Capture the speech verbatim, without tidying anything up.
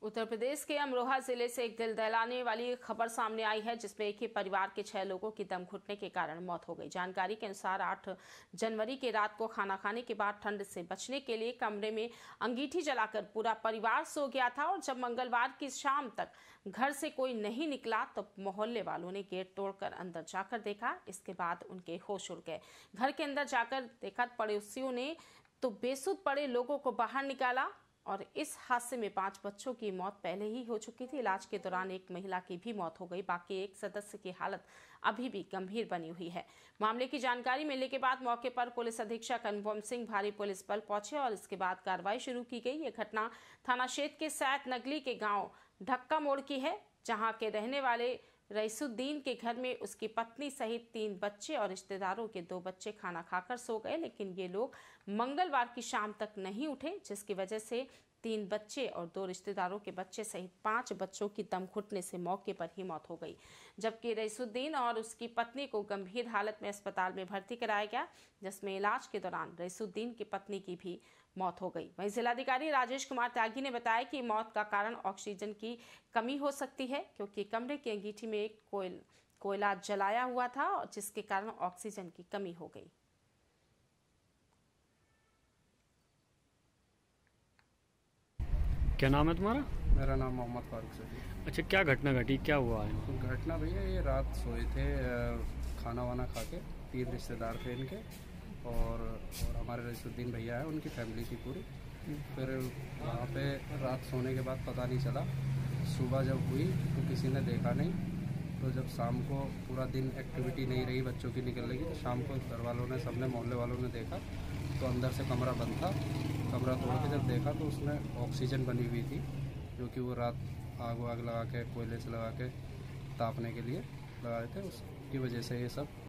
उत्तर प्रदेश के अमरोहा जिले से एक दिल दहलाने वाली खबर सामने आई है, जिसमें एक ही परिवार के छह लोगों की दम घुटने के कारण मौत हो गई। जानकारी के अनुसार आठ जनवरी की रात को खाना खाने के बाद ठंड से बचने के लिए कमरे में अंगीठी जलाकर पूरा परिवार सो गया था और जब मंगलवार की शाम तक घर से कोई नहीं निकला तो मोहल्ले वालों ने गेट तोड़कर अंदर जाकर देखा। इसके बाद उनके होश उड़ गए। घर के अंदर जाकर देखा पड़ोसियों ने तो बेसुध पड़े लोगों को बाहर निकाला और इस हादसे में पांच बच्चों की मौत पहले ही हो चुकी थी। इलाज के दौरान एक महिला की भी मौत हो गई। बाकी एक सदस्य की हालत अभी भी गंभीर बनी हुई है। मामले की जानकारी मिलने के बाद मौके पर पुलिस अधीक्षक अनुपम सिंह भारी पुलिस बल पहुंचे और इसके बाद कार्रवाई शुरू की गई। ये घटना थाना क्षेत्र के सैत नगली के गाँव ढक्का मोड़ की है, जहाँ के रहने वाले रईसुद्दीन के घर में उसकी पत्नी सहित तीन बच्चे और रिश्तेदारों के दो बच्चे खाना खाकर सो गए, लेकिन ये लोग मंगलवार की शाम तक नहीं उठे, जिसकी वजह से तीन बच्चे और दो रिश्तेदारों के बच्चे सहित पांच बच्चों की दम घुटने से मौके पर ही मौत हो गई। जबकि रईसुद्दीन और उसकी पत्नी को गंभीर हालत में अस्पताल में भर्ती कराया गया, जिसमें इलाज के दौरान रईसुद्दीन की पत्नी की भी मौत हो गई। वहीं जिलाधिकारी राजेश कुमार त्यागी ने बताया कि मौत का कारण ऑक्सीजन की कमी हो सकती है, क्योंकि कमरे की अंगीठी में एक कोयल कोयला जलाया हुआ था और जिसके कारण ऑक्सीजन की कमी हो गई। क्या नाम है तुम्हारा? मेरा नाम मोहम्मद फारूक सदी। अच्छा, क्या घटना घटी, क्या हुआ है? घटना भैया ये रात सोए थे, खाना वाना खा के, तीन रिश्तेदार थे इनके और और हमारे रईसुद्दीन भैया है, उनकी फैमिली थी पूरी। फिर वहाँ पे रात सोने के बाद पता नहीं चला। सुबह जब हुई तो किसी ने देखा नहीं, तो जब शाम को पूरा दिन एक्टिविटी नहीं रही बच्चों की निकलने की, तो शाम को घर वालों ने, सबने, मोहल्ले वालों ने देखा तो अंदर से कमरा बंद था। कमरा तोड़ के जब देखा तो उसमें ऑक्सीजन बनी हुई थी, जो कि वो रात आग वाग लगा के, कोयले से लगा के तापने के लिए लगाए थे, उसकी वजह से ये सब